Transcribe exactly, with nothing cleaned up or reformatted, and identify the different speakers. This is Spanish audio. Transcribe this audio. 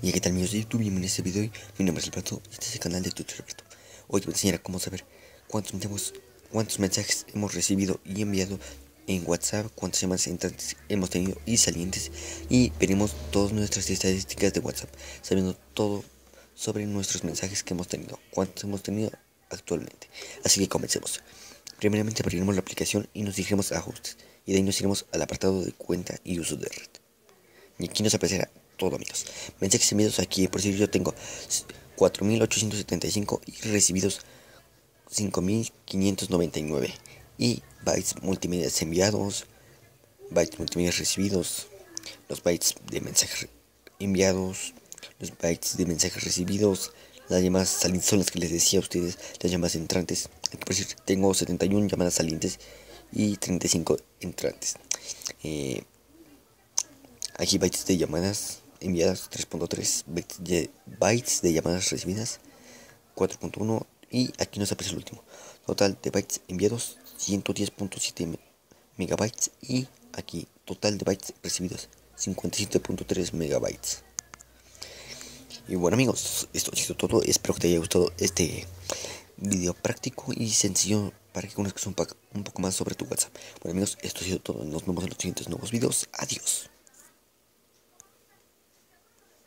Speaker 1: Y qué tal, amigos de YouTube, bienvenidos a este video. Mi nombre es Alberto y este es el canal de Tutor Alberto. Hoy te voy a enseñar a cómo saber cuántos, mensajes, cuántos mensajes hemos recibido y enviado en WhatsApp, cuántas llamadas entrantes hemos tenido y salientes, y veremos todas nuestras estadísticas de WhatsApp, sabiendo todo sobre nuestros mensajes que hemos tenido, cuántos hemos tenido actualmente. Así que comencemos. Primeramente abriremos la aplicación y nos dirigiremos a ajustes, y de ahí nos iremos al apartado de cuenta y uso de red. Y aquí nos aparecerá todo, amigos. Mensajes enviados aquí, por si yo tengo cuatro mil ochocientos setenta y cinco y recibidos cinco mil quinientos noventa y nueve. Y bytes multimedia enviados, bytes multimedia recibidos, los bytes de mensajes enviados, los bytes de mensajes recibidos, las llamadas salientes son las que les decía a ustedes, las llamadas entrantes. Aquí por decir, tengo setenta y una llamadas salientes y treinta y cinco entrantes. Eh, Aquí bytes de llamadas enviadas tres punto tres, bytes de, bytes de llamadas recibidas cuatro punto uno, y aquí nos aparece el último. Total de bytes enviados ciento diez punto siete megabytes, y aquí total de bytes recibidos cincuenta y siete punto tres megabytes. Y bueno, amigos, esto ha sido todo. Espero que te haya gustado este video práctico y sencillo para que conozcas un, un poco más sobre tu WhatsApp. Bueno, amigos, esto ha sido todo. Nos vemos en los siguientes nuevos videos. Adiós.